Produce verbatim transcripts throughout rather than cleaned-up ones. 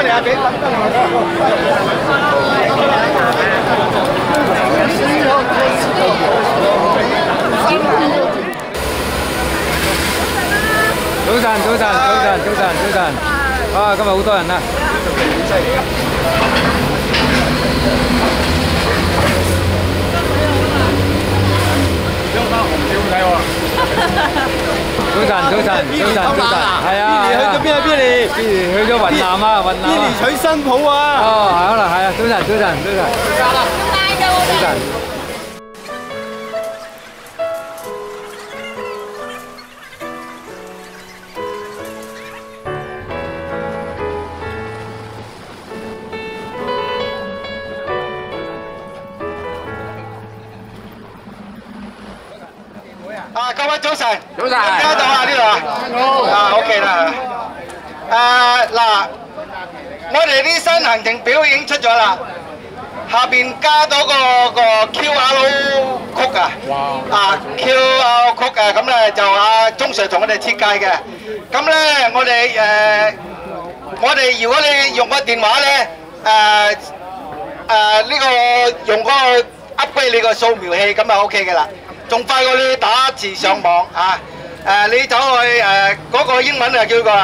啊，俾。早晨，早晨，早晨，早晨，早晨。啊，今日好多人啊！早晨，早晨，早晨，早晨，係啊！去咗邊啊？邊嚟？去咗雲南啊！雲南。邊嚟娶新抱啊？哦，係可能係啊！早晨，早晨，早晨。早晨。啊，各位早晨，早晨，聽到啊呢度啊，好啊 ，OK 啦。誒嗱，我哋啲新行程表已經出咗啦，下邊加咗個個 Q R code 啊，啊 Q R code 啊，咁咧就阿鐘 Sir 同我哋設計嘅。咁咧我哋誒，我哋如果你用個電話咧，誒誒呢個用嗰個 upgrade 你個掃描器，咁就 OK 嘅啦。仲快過你打字上網啊！誒，你走去誒嗰個英文啊叫個誒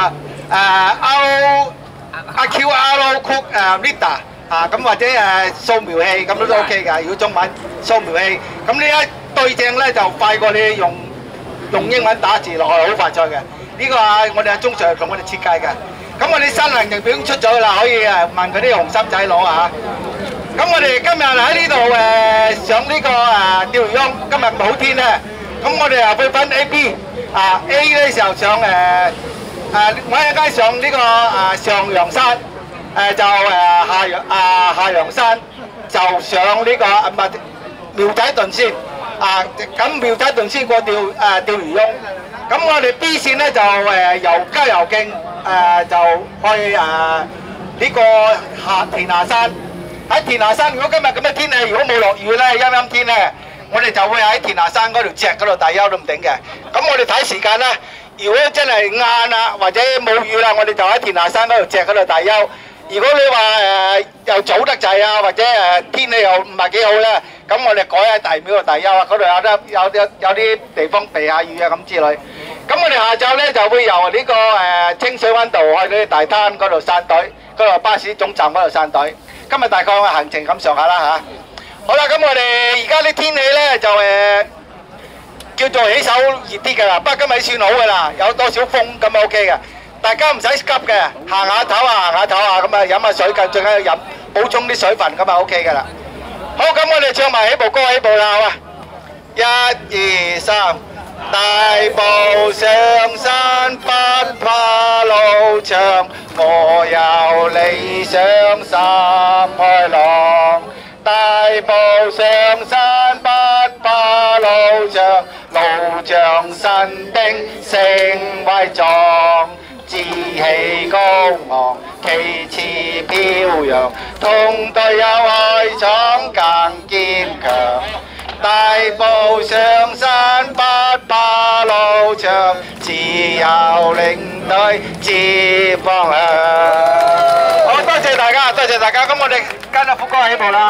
R 啊 Q R code 誒 reader 啊，咁或者誒掃描器咁都 OK 㗎。如果中文掃描器，咁呢一對正咧就快過你用用英文打字落去，好快脆嘅。呢個啊，我哋阿鐘 Sir 同我哋設計嘅。咁我哋新行程表已經出咗啦，可以誒問嗰啲紅心仔攞啊！咁我哋今日喺呢度誒上呢個誒釣魚翁，今日好天咧，咁我哋又會分 A、B 啊 A 咧時候上誒誒我一間上呢個誒上陽山，誒就誒下陽啊下陽山就上呢個唔係苗仔頓先啊，咁苗仔頓先過釣誒釣魚翁，咁我哋 B 線咧就誒由郊遊徑誒就去誒呢個下田下山。喺田下山，如果今日咁嘅天氣，如果冇落雨咧，陰陰天咧，我哋就會喺田下山嗰條脊嗰度大休都唔定嘅。咁我哋睇時間啦，如果真係晏啦，或者冇雨啦，我哋就喺田下山嗰條脊嗰度大休。如果你話誒又早得滯啊，或者誒天氣又唔係幾好咧，咁我哋改喺大廟度大休啊，嗰度有得有有有啲地方避下雨啊咁之類。咁我哋下晝咧就會由呢個誒清水灣道去到大灘嗰度散隊，嗰度巴士總站嗰度散隊。今日大概嘅行程咁上下啦嚇。好啦，咁我哋而家啲天氣咧就誒叫做起手熱啲㗎啦，不過今日算好㗎啦，有多少風咁 OK 嘅。大家唔使急嘅，行下唞下行下唞下咁啊，飲下水緊，最緊要飲補充啲水分咁啊 OK 㗎啦。好，咁我哋唱埋起步歌起步啦，好啊！一二三，大步上山不怕路長，我有理想心開朗。大步上山不怕路長，路像神兵聲威壯。志氣高昂，旗幟飄揚，同隊友愛闖更堅強。大步上山不怕路長，自由領隊接方向。好，多謝大家，多謝大家。咁我哋跟阿福哥起步啦。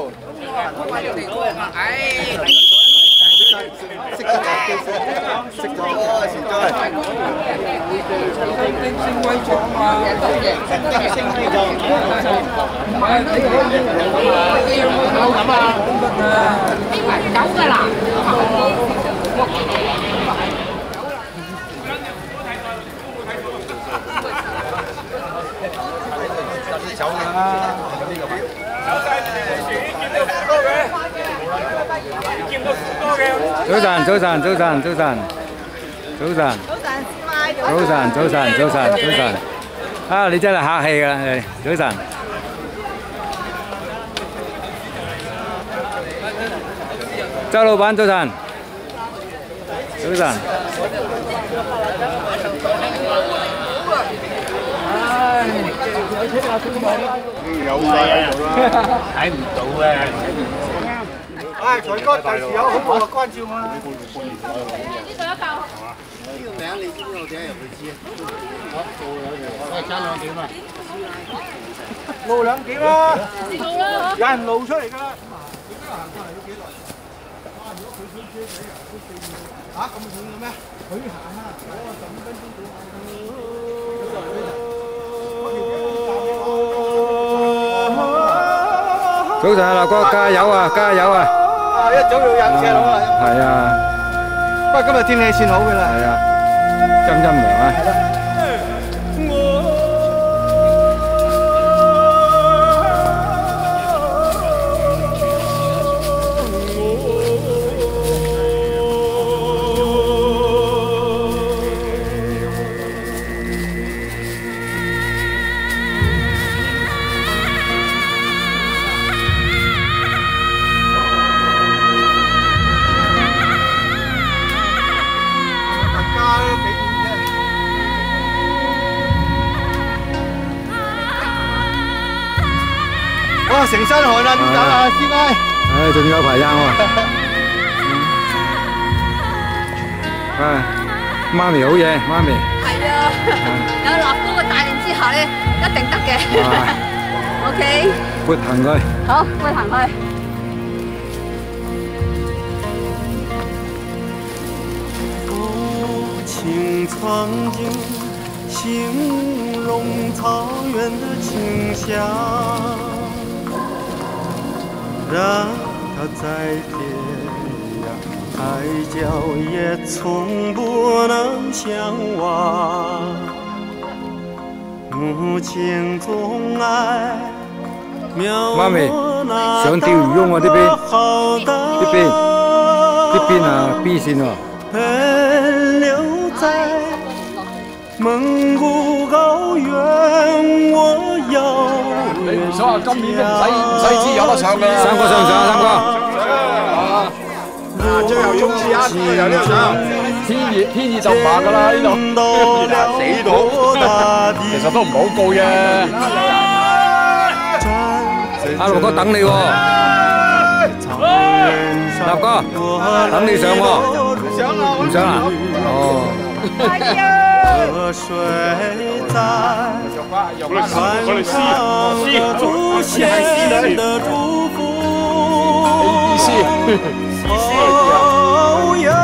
識得識咗，識咗，識咗。升威壯啊！升威壯。好咁啊！走㗎啦！走㗎啦！早晨，早晨，早晨，早晨，早晨，早晨，早晨，早晨，早晨，啊！你真係客氣㗎啦，你早晨。周老闆早晨，早晨。唉，有車有車喺度啦，睇唔到啊！ 唉，財哥第時有好務就關照我啦。 呢度一嚿。呢個名你知唔知我點解入去知啊？好，做兩條，我係爭兩點啊。 露兩點啦， 露啦， 有人露出嚟㗎啦。嚇咁重嘅咩？佢行啊，我十五分鐘到。 早晨啊，立哥，加油啊，加油啊！ 啊，一早要入車佬啦。 係啊， 不過今日天氣算好嘅啦。 係啊，陰陰涼啊。 係啦。哇！成身汗啦，點搞啊，師奶？ 唉，仲有排扔喎。啊，媽咪好嘢，媽咪。 係啊，有立哥嘅帶領之下咧，一定得嘅。OK。 撥行佢。 好，撥行佢。 父亲曾经形容草原的清香。让它在天涯海角也从不能相忘。母亲总爱描摹那想釣魚翁喎呢邊，呢邊呢邊啊 B 線喎。 奔流在蒙古高原，我要。 你唔想話今年都唔使唔使知有得上㗎？ 三哥上唔上啊？三哥。 啊！最後衝刺啊！最後呢度上。天熱天熱就唔行㗎啦呢度，死到。其實都唔係好高啫。 阿六哥等你喎。立哥，等你上喎。唔上啊？哦。 河水在传达祖先的祝福，所有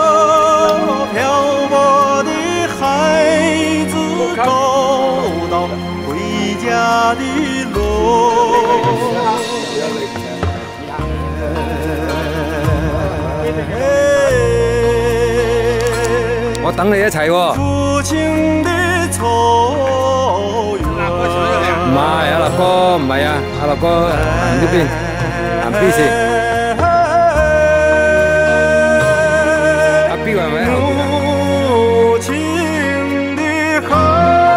漂泊的孩子找到回家的路。 我等你一齊喎。 父親的草原。 唔係阿立哥，唔係啊，阿立哥行呢邊，行 B 線。阿 B 係咪喺後邊啊？ 母親的海，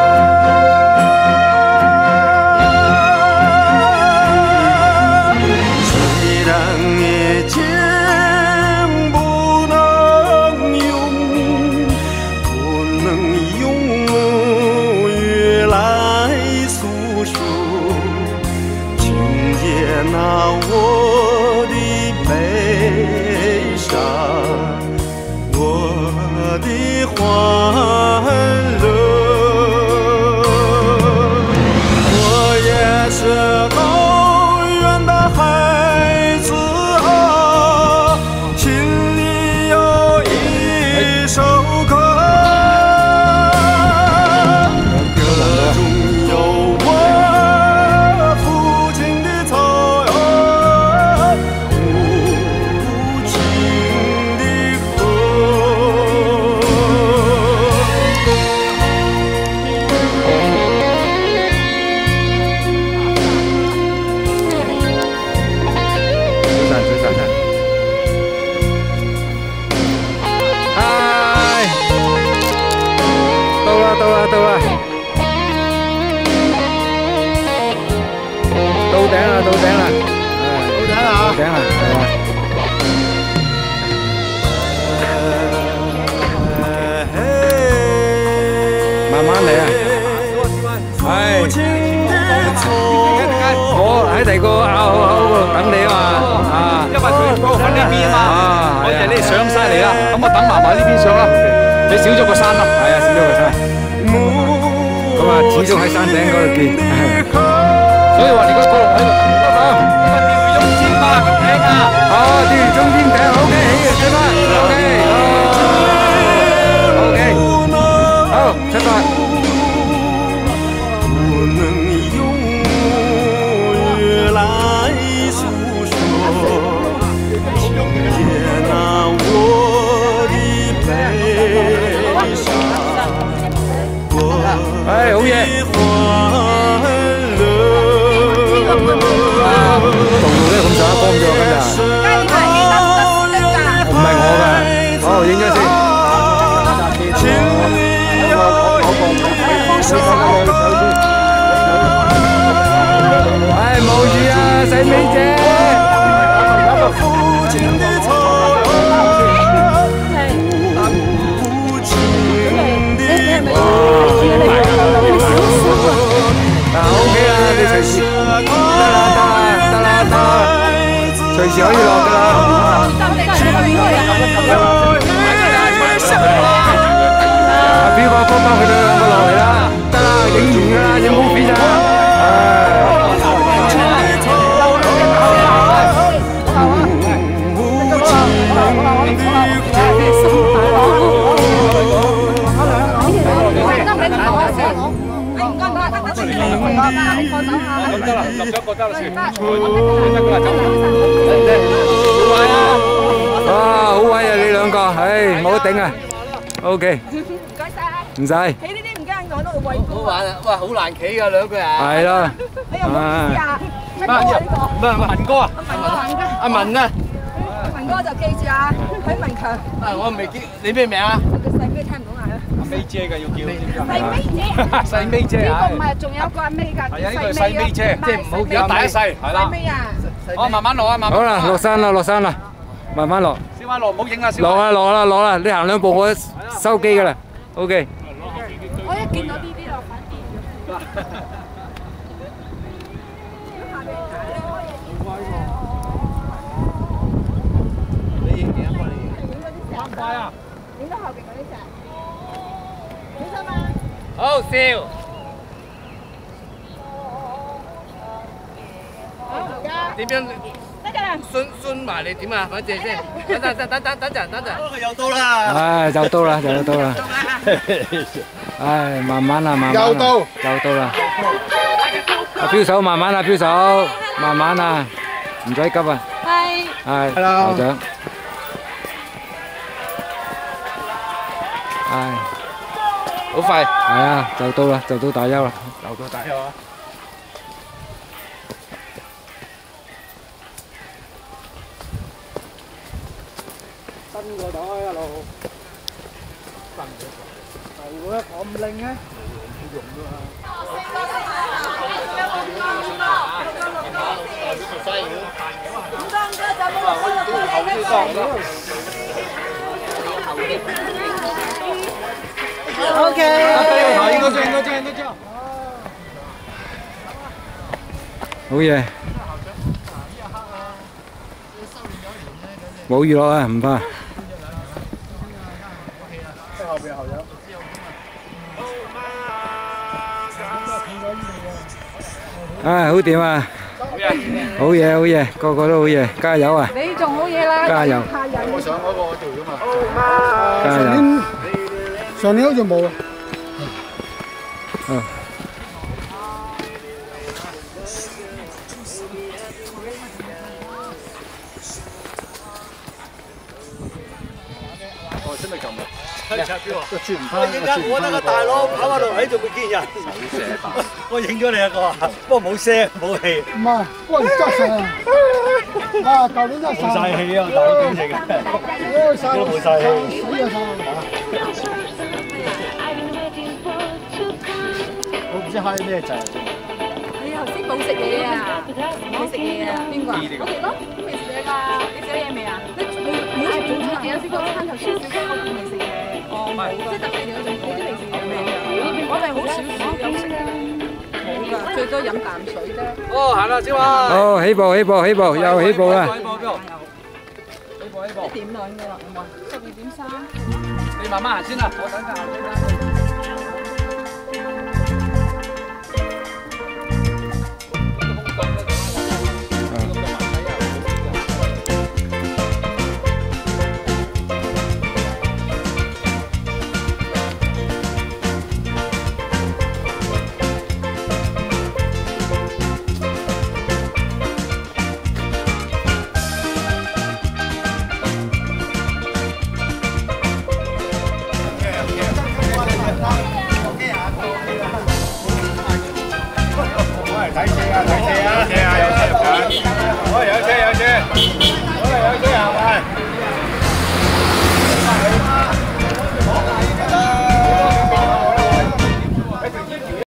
雖然已經不能用。那我的悲伤，我的欢乐，我也是高原的孩子啊，心里有一首歌，歌中有我父亲的草。 到啦到啦，到頂啦到頂啦， 到頂啦到頂啦，係啊。慢慢嚟啊，係。我喺第二個拗口口嗰度等你啊嘛，啊。因為佢嗰個呢邊啊嘛，我哋呢上晒嚟啦，咁我等埋埋呢邊上啦。你少咗個山啦， 係啊，少咗個山。咁啊，始終喺山頂嗰度見。 所以話你個角落喺度得唔得？釣魚中天嘛，咁聽啊！ 哦，釣魚中天頂 ，OK， 起嘅，出發 ，OK， 好，出發。哎，好嘢！度度都咁上下光咗今日。唔係我㗎，好影咗先。哎，冇事啊，細美姐。隨時可以落㗎啦。阿邊個幫幫佢哋兩個落嚟啦？得啦，影完㗎啦，影 movie 咋？咁得啦，立咗個得啦先，得㗎啦，走。哇，好威啊！你兩個，唉，冇得頂啊。OK。唔該晒。唔使。企呢啲唔驚我都會畏高。好玩啊！哇，好難企㗎兩個人。係咯。哎呀，唔好意思啊。乜歌啊呢個？唔係文哥啊。阿文啊。文哥就記住啊，許文強。啊，我未記，你咩名啊？細妹聽唔到啊。妹姐嘅要叫。細妹姐。細妹姐啊。呢個唔係，仲有個阿妹㗎。係啊，呢個係細妹姐，即係唔好叫大一細，係啦。細妹啊。我慢慢落啊，慢慢。好啦，落山啦，落山啦，慢慢落。小馬落，唔好影啊！落啦，落啦，落啦！你行兩步，我收機㗎啦。OK。我一見到呢啲就反跌。你影幾多個？你影？影嗰啲石。咁快啊！影到後邊嗰啲石。幾多嘛？好笑。點樣？得㗎啦。順順埋你點啊？反正先。等陣等等等等陣等陣。又到啦。唉，就到啦，就到啦。唉，慢慢啦，慢慢。又到。又到啦。阿標手，慢慢啦，標手，慢慢啦，唔使急啊。係。係。校長。唉。好快。係啊，就到啦，就到大邱啦。就到大邱啊！新個袋一路，新嘅，舊嘅咁靚嘅，冇用㗎嘛。O K。應該張，應該張，應該張。好嘢。冇娛樂啊，唔怕。唉，好掂啊！好嘢，好嘢，個個都好嘢，加油啊！你仲好嘢啦！加油！我上嗰個條㗎嘛。加油！上年好似冇啊。嗯。哦，真係咁啊！個轉唔翻，個轉唔翻。我得個大佬跑翻落嚟仲會見人。我影咗你一個啊，不過冇聲冇氣。唔係，我唔得上啊！啊，舊年真係冇曬氣啊！大佬點影啊？都冇曬氣。我唔知嗨咩滯。你頭先冇食嘢啊？冇食嘢啊？邊個啊？我哋咯，都未食嘢㗎。你食咗嘢未啊？你冇冇食早餐？有先個餐頭先小雞我仲未食嘢。哦，冇，即係特別你仲你都未食嘢未？我哋好少少飲食嘅，冇㗎，最多飲啖水啫。哦，行啦，小華。好，起步，起步，起步，又起步啦。 一點兩嘅啦，有冇？十二點三。 你慢慢行先啦，我等陣行先啦。 睇車啊！睇車